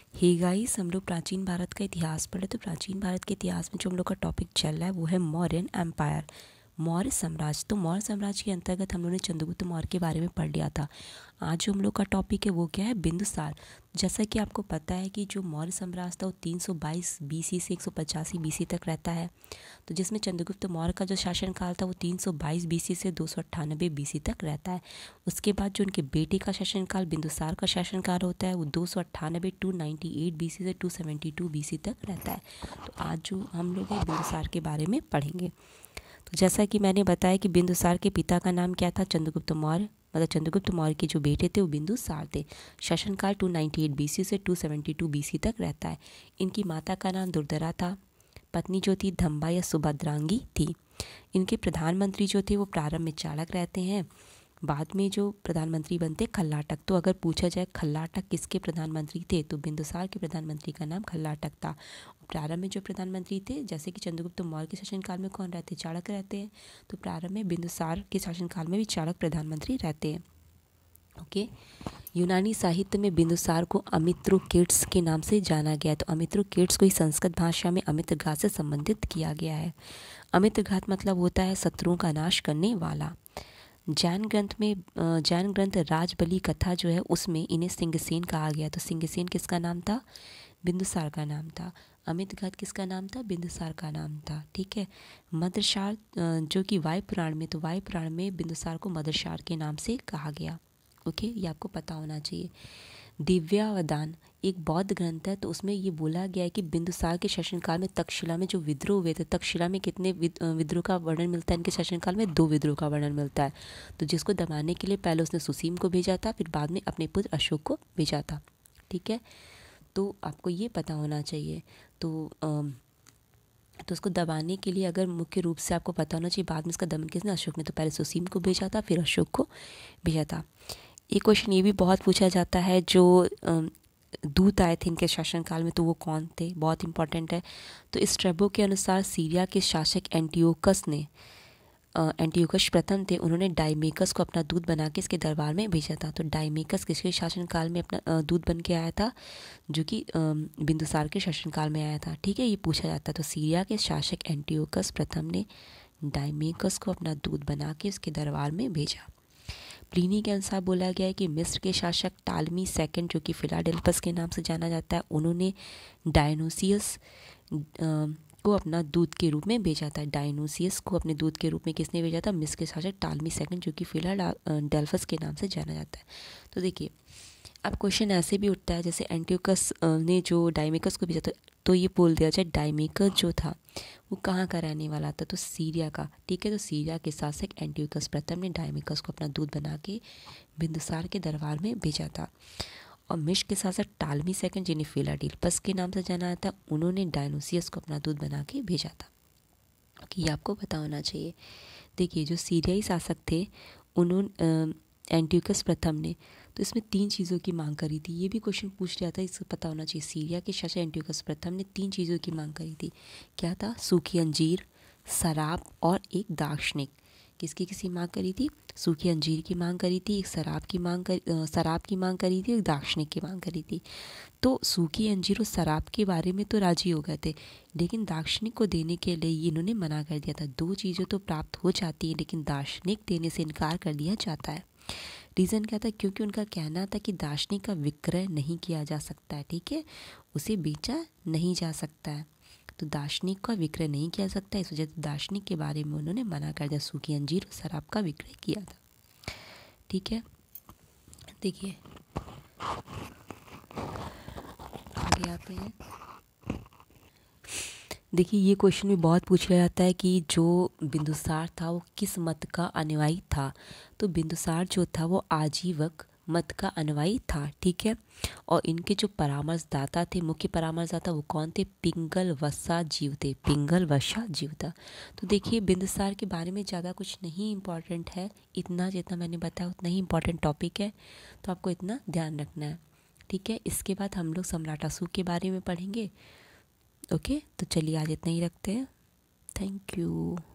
Hey guys, हम लोग प्राचीन भारत का इतिहास पढ़े। तो प्राचीन भारत के इतिहास में जो हम लोग का टॉपिक चल रहा है वो है मौर्यन एम्पायर, मौर्य साम्राज्य। तो मौर्य साम्राज्य के अंतर्गत हम लोगों ने चंद्रगुप्त मौर्य के बारे में पढ़ लिया था। आज जो हम लोग का टॉपिक है वो क्या है, बिंदुसार। जैसा कि आपको पता है कि जो मौर्य साम्राज्य था वो 322 बीसी से 185 बीसी तक रहता है। तो जिसमें चंद्रगुप्त मौर्य का जो शासनकाल था वो 322 बीसी से 298 बीसी तक रहता है। उसके बाद जो उनके बेटे का शासनकाल बिंदुसार का शासनकाल होता है वो 298 298 बीसी से 272 बीसी तक रहता है। तो आज जो हम लोग है बिंदुसार के बारे में पढ़ेंगे। तो जैसा कि मैंने बताया कि बिंदुसार के पिता का नाम क्या था, चंद्रगुप्त मौर्य। मतलब चंद्रगुप्त मौर्य के जो बेटे थे वो बिंदुसार थे। शासनकाल 298 बीसी से 272 बीसी तक रहता है। इनकी माता का नाम दुर्धरा था। पत्नी जो थी धम्बा या सुभद्रांगी थी। इनके प्रधानमंत्री जो थे वो प्रारंभ में चाणक्य रहते हैं, बाद में जो प्रधानमंत्री बनते खल्लाटक। तो अगर पूछा जाए खल्लाटक किसके प्रधानमंत्री थे, तो बिंदुसार के प्रधानमंत्री का नाम खल्लाटक था। प्रारंभ में जो प्रधानमंत्री थे, जैसे कि चंद्रगुप्त मौर्य के शासनकाल में कौन रहते, चाणक्य रहते हैं, तो प्रारंभ में बिंदुसार के शासनकाल में भी चाणक्य प्रधानमंत्री रहते हैं। ओके। यूनानी साहित्य में बिंदुसार को अमित्रोकेट्स के नाम से जाना गया है। तो अमित्रोकेट्स को ही संस्कृत भाषा में अमित्रघात से संबंधित किया गया है। अमित्रघात मतलब होता है शत्रुओं का नाश करने वाला। जैन ग्रंथ राजबली कथा जो है उसमें इन्हें सिंहसेन कहा गया। तो सिंहसेन किसका नाम था, बिंदुसार का नाम था। अमितघात किसका नाम था, बिंदुसार का नाम था। ठीक है। मदरसार जो कि वायु पुराण में, तो वायु पुराण में बिंदुसार को मदरसार के नाम से कहा गया। ओके, ये आपको पता होना चाहिए। दिव्यावदान एक बौद्ध ग्रंथ है। तो उसमें ये बोला गया है कि बिंदुसार के शासनकाल में तक्षशिला में जो विद्रोह हुए थे, तक्षशिला में कितने विद्रोह का वर्णन मिलता है, इनके शासनकाल में 2 विद्रोह का वर्णन मिलता है। तो जिसको दबाने के लिए पहले उसने सुसीम को भेजा था, फिर बाद में अपने पुत्र अशोक को भेजा था। ठीक है, तो आपको ये पता होना चाहिए। तो उसको दबाने के लिए अगर मुख्य रूप से आपको पता होना चाहिए, बाद में इसका दमन किसने, अशोक ने। तो पहले सुसीम को भेजा था, फिर अशोक को भेजा था। एक क्वेश्चन ये भी बहुत पूछा जाता है, जो दूत आए थे इनके शासनकाल में, तो वो कौन थे, बहुत इंपॉर्टेंट है। तो स्ट्रैबो के अनुसार सीरिया के शासक एंटियोकस प्रथम थे, उन्होंने डाइमेकस को अपना दूत बना के इसके दरबार में भेजा था। तो डाइमेकस किसके शासनकाल में अपना दूत बन के आया था, जो कि बिंदुसार के शासनकाल में आया था। ठीक है, ये पूछा जाता है। तो सीरिया के शासक एंटियोकस प्रथम ने डाइमेकस को अपना दूत बना के उसके दरबार में भेजा। प्लिनी के अनुसार बोला गया है कि मिस्र के शासक टालमी सेकंड, जो कि फिलाडेल्फस के नाम से जाना जाता है, उन्होंने डायनोसियस को अपना दूत के रूप में भेजा था। डायनोसियस को अपने दूत के रूप में किसने भेजा था, मिस्र के शासक टालमी सेकंड, जो कि फिलाडेल्फस के नाम से जाना जाता है। तो देखिए, अब क्वेश्चन ऐसे भी उठता है, जैसे एंटियोकस ने जो डाइमेकस को भेजा था, तो ये बोल दिया जाए डाइमेकस जो था वो कहाँ का रहने वाला था, तो सीरिया का। ठीक है, तो सीरिया के शासक एंटियोकस प्रथम ने डाइमेकस को अपना दूत बना के बिंदुसार के दरबार में भेजा था। और मिस्र के शासक टालमी सेकंड, जिन्हें फिलाडेल्फस के नाम से जाना था, उन्होंने डायनोसियस को अपना दूत बना के भेजा था। कि ये आपको पता होना चाहिए। देखिए, जो सीरियाई शासक थे उन्होंने एंटियोकस प्रथम ने, तो इसमें 3 चीज़ों की मांग करी थी। ये भी क्वेश्चन पूछ लिया था, इसको पता होना चाहिए। सीरिया के शासक एंटियोकस प्रथम ने 3 चीज़ों की मांग करी थी। क्या था, सूखी अंजीर, शराब और एक दार्शनिक। किसकी मांग करी थी, सूखी अंजीर की मांग करी थी, एक शराब की मांग करी थी, एक दार्शनिक की मांग करी थी। तो सूखी अंजीर और शराब के बारे में तो राजी हो गए थे, लेकिन दार्शनिक को देने के लिए इन्होंने मना कर दिया था। 2 चीज़ें तो प्राप्त हो जाती है, लेकिन दार्शनिक देने से इनकार कर दिया जाता है। रीज़न क्या था, क्योंकि उनका कहना था कि दार्शनिक का विक्रय नहीं किया जा सकता है। ठीक है, उसे बेचा नहीं जा सकता है, तो दार्शनिक का विक्रय नहीं किया सकता, इस वजह से दार्शनिक के बारे में उन्होंने मना कर दिया। सूखी अंजीर और शराब का विक्रय किया था। ठीक है, देखिए आगे आते हैं। देखिए, ये क्वेश्चन भी बहुत पूछा जाता है कि जो बिंदुसार था वो किस मत का अनुयायी था। तो बिंदुसार जो था वो आजीवक मत का अनुयायी था। ठीक है, और इनके जो परामर्शदाता थे, मुख्य परामर्शदाता वो कौन थे, पिंगल वसा जीव थे। पिंगल वसा जीव था। तो देखिए, बिंदुसार के बारे में ज़्यादा कुछ नहीं इम्पॉर्टेंट है, इतना जितना मैंने बताया उतना ही इम्पॉर्टेंट टॉपिक है, तो आपको इतना ध्यान रखना है। ठीक है, इसके बाद हम लोग सम्राट अशोक के बारे में पढ़ेंगे। ओके, तो चलिए आज इतना ही रखते हैं। Thank you.